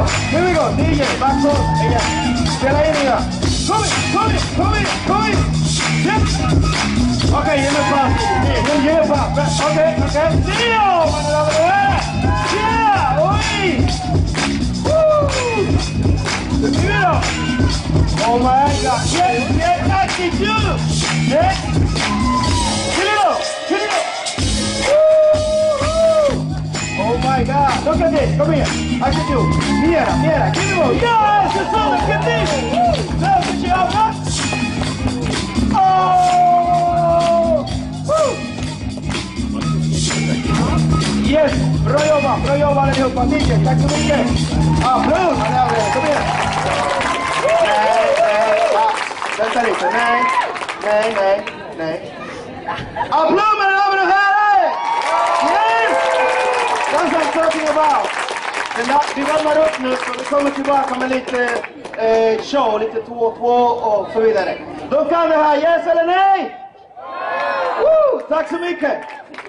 Here we go. DJ, back forward. Again. Spela in igen. Kom in. Yep. Okej, ge mig fram. Ge mig fram. Okej. Dio! Man är över det här. Yeah! Oj! Woo! Nu då. Oh my God. Yeah, attitude. Yeah. Kill it up. Oh my God. Look at this. Come here. Attitude. Mira. Give me more. Yes! It's on. Get this. Let's get you out, huh? Oh! Woo! Yes! Bra jobbat allihopa. Mikael, tack så mycket. Applåd! Kom igen. Nej. Vänta lite. Nej. Applåd med damer och herrar! Yes! That's what I'm talking about. Vi värmar upp nu så vi kommer tillbaka med lite show, lite 2-2 och så vidare. Då kan det här, yes eller nej? Woo! Tack så mycket!